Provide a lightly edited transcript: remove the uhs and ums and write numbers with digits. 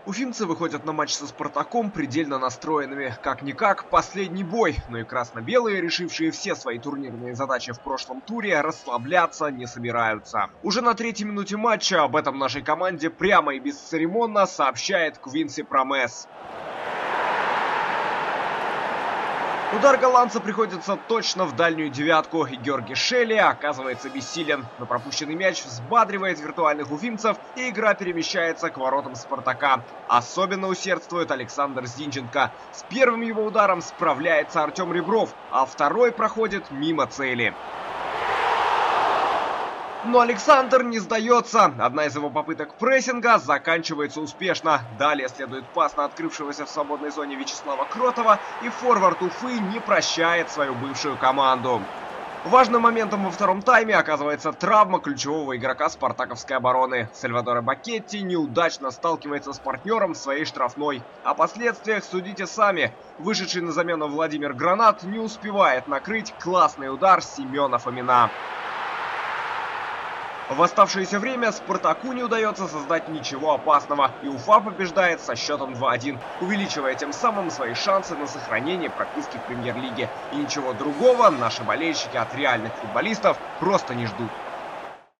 Уфимцы выходят на матч со «Спартаком» предельно настроенными. Как-никак, последний бой, но и красно-белые, решившие все свои турнирные задачи в прошлом туре, расслабляться не собираются. Уже на 3-й минуте матча об этом нашей команде прямо и бесцеремонно сообщает Квинси Промес. Удар голландца приходится точно в дальнюю девятку, и Георгий Шелли оказывается бессилен. Но пропущенный мяч взбадривает виртуальных уфимцев, и игра перемещается к воротам «Спартака». Особенно усердствует Александр Зинченко. С первым его ударом справляется Артем Ребров, а второй проходит мимо цели. Но Александр не сдается. Одна из его попыток прессинга заканчивается успешно. Далее следует пас на открывшегося в свободной зоне Вячеслава Кротова, и форвард Уфы не прощает свою бывшую команду. Важным моментом во втором тайме оказывается травма ключевого игрока спартаковской обороны. Сальвадоре Бакетти неудачно сталкивается с партнером в своей штрафной. О последствиях судите сами. Вышедший на замену Владимир Гранат не успевает накрыть классный удар Семена Фомина. В оставшееся время «Спартаку» не удается создать ничего опасного, и Уфа побеждает со счетом 2-1, увеличивая тем самым свои шансы на сохранение прописки в премьер-лиге. И ничего другого наши болельщики от реальных футболистов просто не ждут.